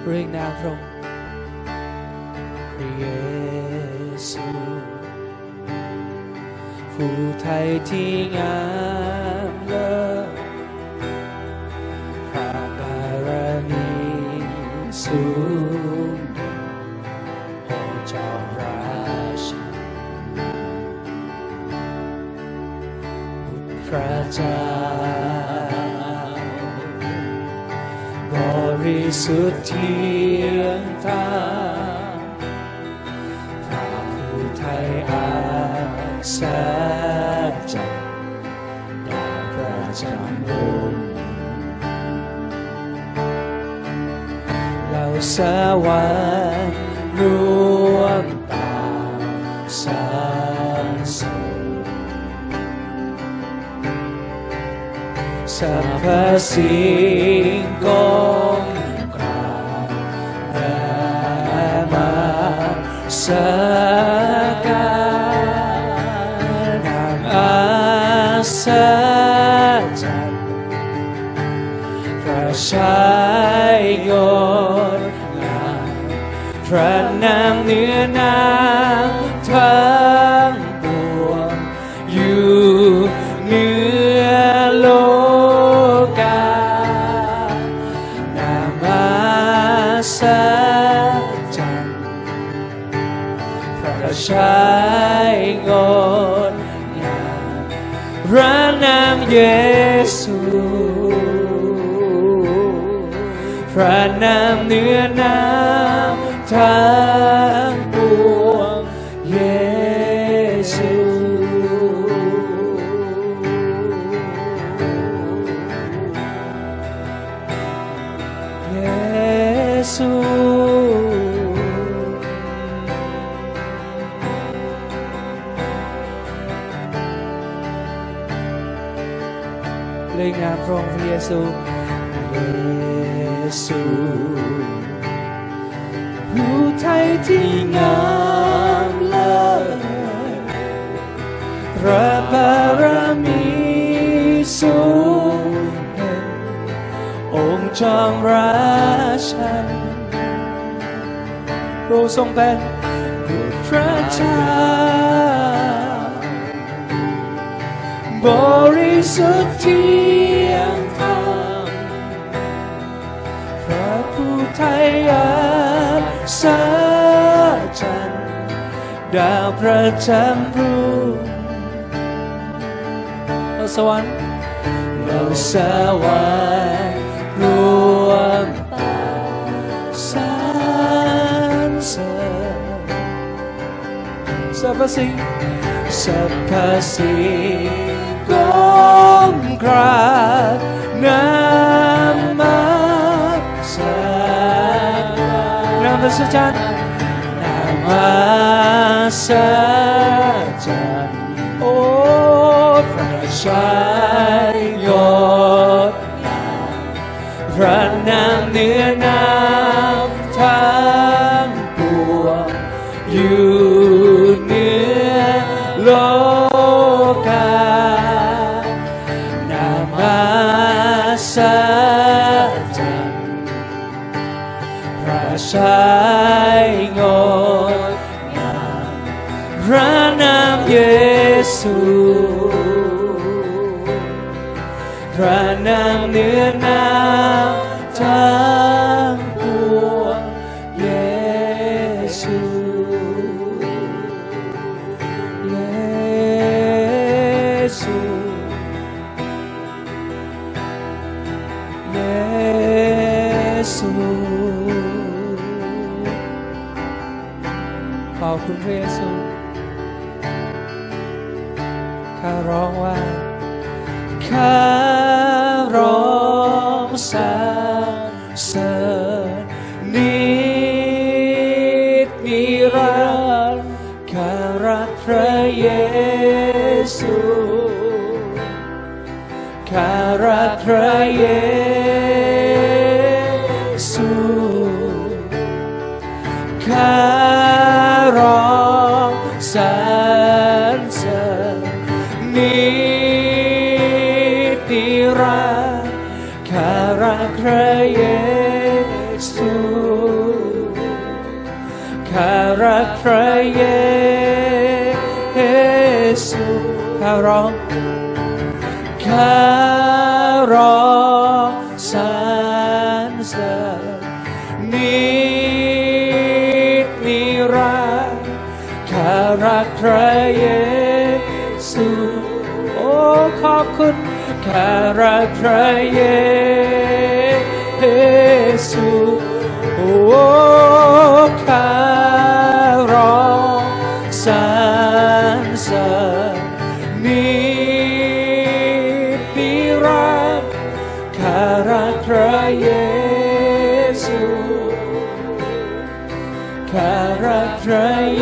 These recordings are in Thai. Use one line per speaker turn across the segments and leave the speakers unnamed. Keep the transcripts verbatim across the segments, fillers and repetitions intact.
เรียกนามพระองค์พระเยซูผู้ไทยที่งามเลิศพระบารมีสูงโอ้เจ้าราชาพระเจ้าบริสุทธิ์เที่ยงธรรมพระผู้ไทยอาสาจักรดาวประจำรุ่งเหล่าสวรรค์รวมตามสรรเสริญสรรพสิ่งก้มกราบและมาสักการะอาศจันพระชัยงดงามพระนามเหนือนามทั้งปวงอยู่เหนือโลกานามอาศจันพระชัยงดงามพระนามเยซูพระนามเหนือนามทั้งปวงเยซูเยซูเรียกนามพระองค์พระเยซูเยซูผู้ไทยที่งามเลิศพระบารมีสูงเด่นองค์จอมราชันพระองค์ทรงเป็นบุตรพระเจ้าบริสุทธิ์เที่ยงธรรมพระผู้ไทยอาสาจันดาวประจำรุ่งเราสวรรค์เราสวรรค์รวมตาสรรเสริญสรรพสิ่งสรรพสิ่งก้มกราบน้ำมาสักการะนามพระจันทร์นามอาศจันทร์โอ้พระชัยยศงามพระนามเหนือนามทั้งปวงอยู่เหนือโลกานามอาศจันทร์พระชัยงดงามพระนามเยซูพระนามเหนือนามทั้งปวงเยซูเยซูเยซูขอบคุณพระเยซูข้าร้องว่าข้าร้องสรรเสริญนิจนิรันดร์ข้ารักพระเยซูข้ารักพระเยซูข้าร้องสรรเสริญนิจนิรันดร์ข้ารักพระเยซูข้ารักพระเยซูข้าร้องข้าร้องสรรเสริญนินิรันดร์ข้ารักพระเยซูโอ้ขอบคุณข้ารักพระเยซูโอ้ข้าร้องสรรเสริญนินิรันดร์ข้ารักพระเยซูข้ารักพระเย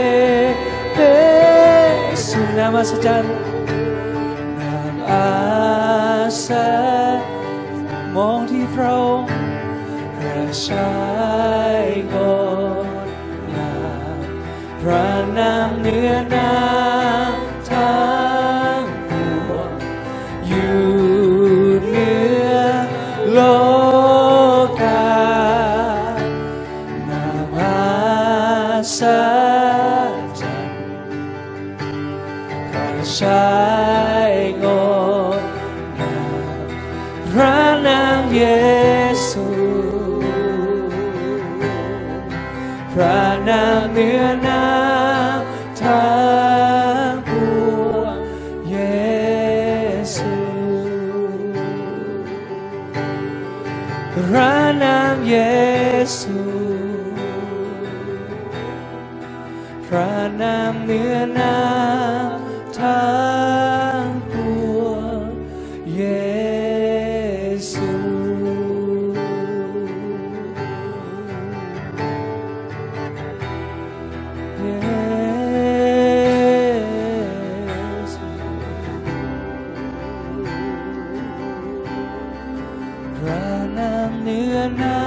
ซูนามอัศจรรย์นามอัศจรรย์มองที่พระองค์พระชัยงดงามพระนามเหนือนามทั้งปวงอยู่เหนือโลกานามอัศจรรย์พระชัยงดงามพระนามเยซูพระนามเหนือนามทั้งปวงเยซูพระนามเยซูพระนามเหนือนามทั้งปวงเยซูพระนามเหนือนาม